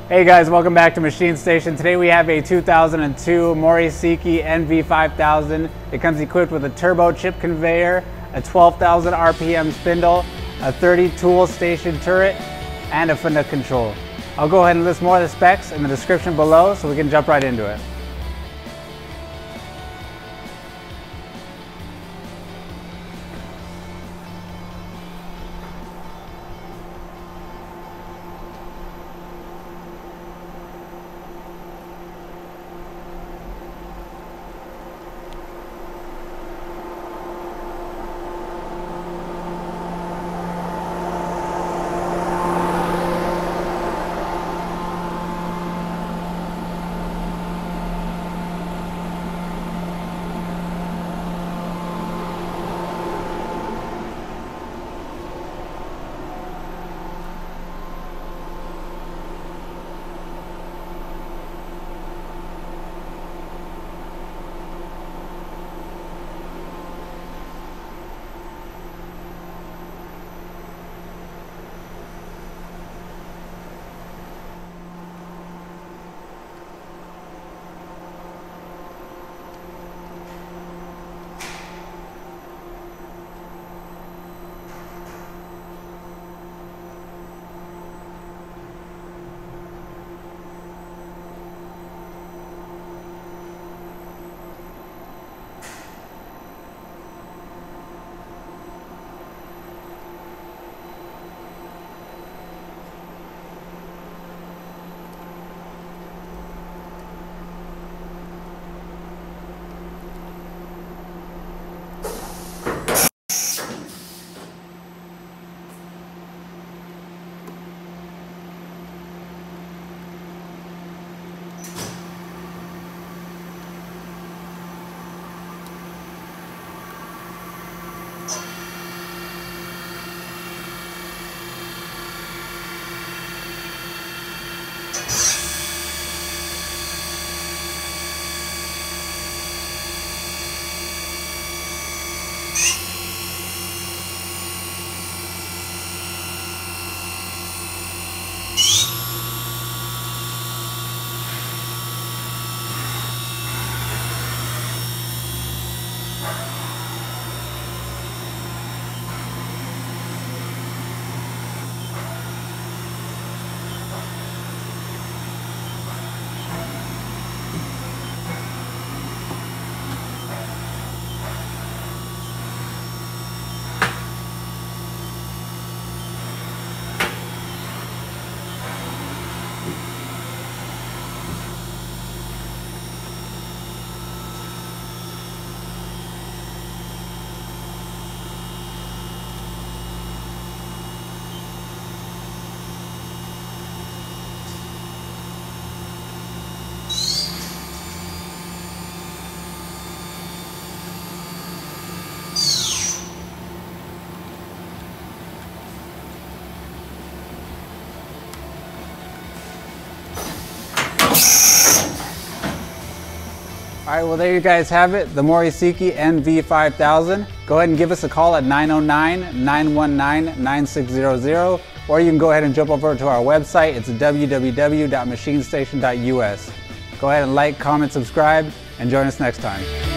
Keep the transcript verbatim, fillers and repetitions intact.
Hey guys, welcome back to Machine Station. Today we have a two thousand two Mori-Seiki N V five thousand. It comes equipped with a turbo chip conveyor, a twelve thousand R P M spindle, a thirty tool station turret, and a Fanuc control. I'll go ahead and list more of the specs in the description below so we can jump right into it. All right, well there you guys have it, the Mori-Seiki N V five thousand. Go ahead and give us a call at nine oh nine, nine one nine, nine six zero zero, or you can go ahead and jump over to our website. It's w w w dot machine station dot u s. Go ahead and like, comment, subscribe, and join us next time.